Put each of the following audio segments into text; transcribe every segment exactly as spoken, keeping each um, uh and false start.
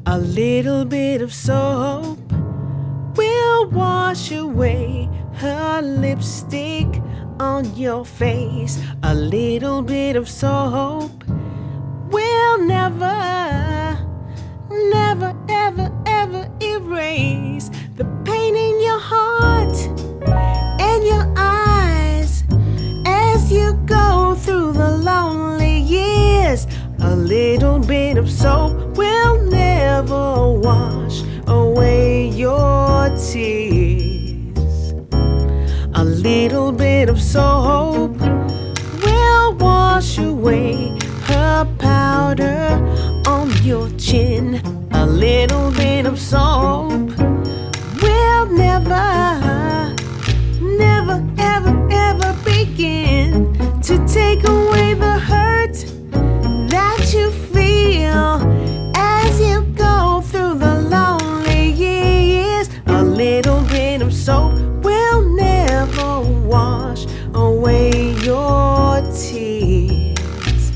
A little bit of soap will wash away her lipstick on your face. A little bit of soap will never, never, ever, ever erase the pain in your heart and your eyes as you go through the lonely years. A little bit of soap will never wash away your tears. A little bit of soap will wash away her powder on your chin. A little bit of soap will never, never, ever, ever begin to take away the hurt that you feel as you go through the lonely years. A little bit of soap will never wash away your tears.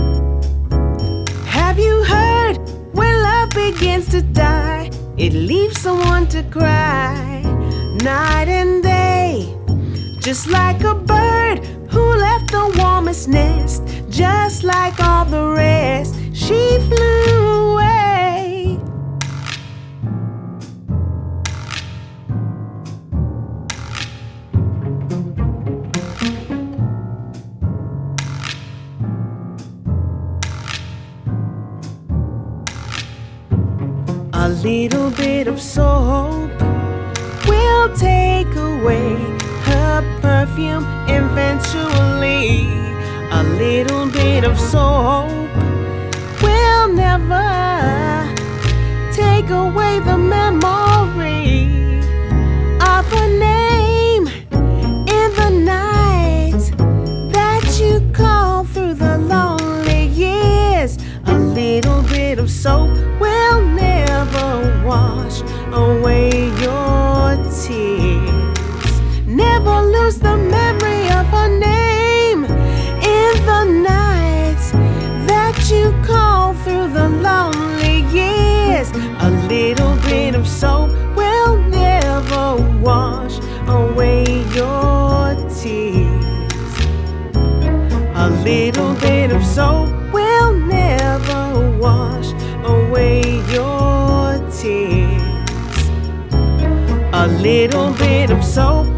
Have you heard when love begins to die, it leaves someone to cry night and day, just like a bird who left the warmest nest. Just like all the rest, she flew away. A little bit of soap will take away her perfume eventually. A little bit of soap will never take away the memory of her name in the night that you call through the lonely years. A little bit of soap will never wash away your tears. Never lose the memory of her name in the nights that you call through the lonely years. A little bit of soap will never wash away your tears. A little bit of soap will never wash away your tears. A little bit of soap